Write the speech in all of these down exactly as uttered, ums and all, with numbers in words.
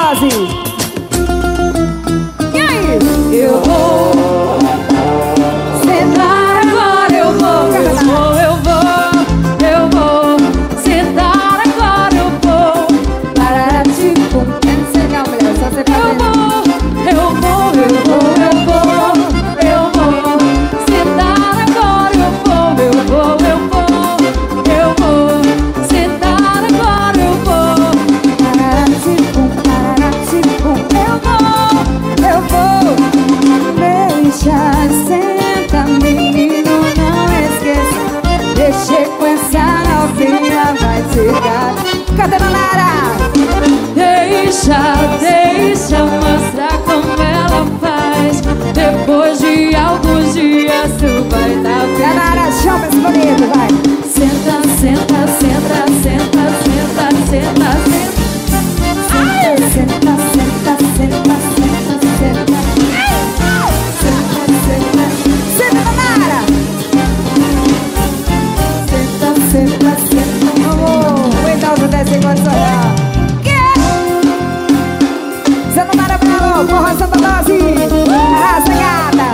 dose. E aí? Eu vou sentar agora, eu vou, eu vou, eu vou, eu vou sentar agora, eu vou Para tipo, eu não sei não, mulher, só você Eu vou, eu vou, eu vou, eu vou, eu vou sentar agora, eu vou, eu vou, eu vou, eu vou sentar agora, eu vou Para tipo, para tipo, eu vou, eu vou. Deixa, senta, menino, não esqueça. Deixa com essa novinha, vai chegar. Cadê a Nara? Deixa, deixa mostrar como ela faz. Depois de alguns dias tu vai dar A Nara, chama esse bonito, vai. Senta, senta, senta, senta, senta, senta, senta. Ai! Senta, senta, senta, senta, senta. Senta, senta, senta, Nara. Senta, senta, senta, amor. O Edaldo desce enquanto olhar. Senta, Nara, bravo, porra, Santa Dose. Arrasa, gata.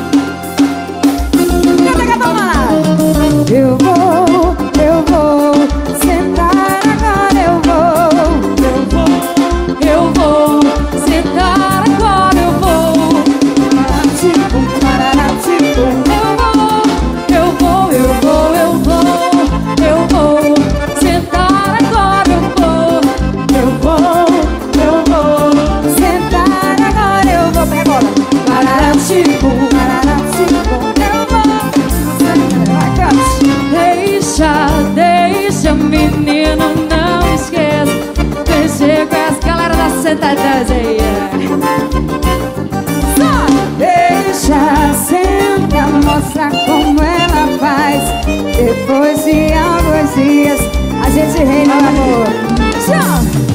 Canta, gata, Nara. Eu vou, eu vou sentar agora, eu vou, eu vou. Eu vou sentar agora, eu vou. Tipo, parará, tipo. Eu vou, eu vou, eu vou, eu vou, eu vou sentar agora, eu vou. Eu vou, eu vou sentar agora, eu vou. Pega a bola. Parará, tipo, parará, tipo. Eu vou. Vai, cante. Deixa, deixa, menino, não esqueça. Deixa com as galera da sentadinha. Só deixa, senta, mostra como ela faz. Depois de alguns dias, a gente reina o amor. Tchau.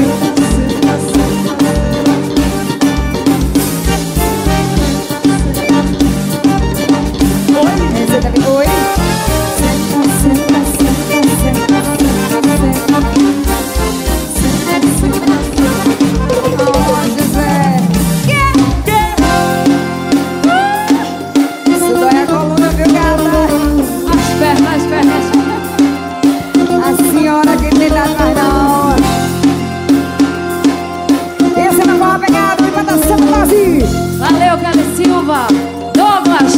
Oi, você tá me oi? Senta, senta, senta, senta, senta, senta, senta, senta. Onde, Zé? Isso dói a coluna, viu, gata? As pernas, as pernas. A senhora que me dá atrás da hora. Esse é meu pau pegado e vai dar Santa Dose. Valeu, Kelly Silva. Douglas.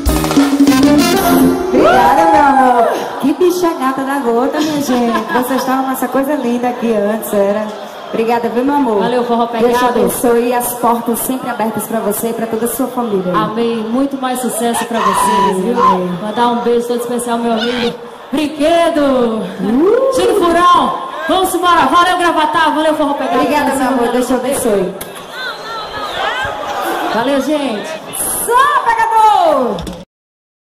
Obrigada, meu amor. Que bicha gata da gota, minha gente. Vocês estavam nessa coisa linda aqui antes, era. Obrigada, viu, meu amor? Valeu, forró Deus te pegado. abençoe e as portas sempre abertas pra você e pra toda a sua família. Amém. Muito mais sucesso pra vocês, viu? Mandar um beijo todo especial, meu amigo Brinquedo. Uh! Tira o furão. Vamos embora. Valeu, Gravatar. Valeu, forró pegado. Obrigada, meu amor. Deus te abençoe. Valeu, gente. Só pegador!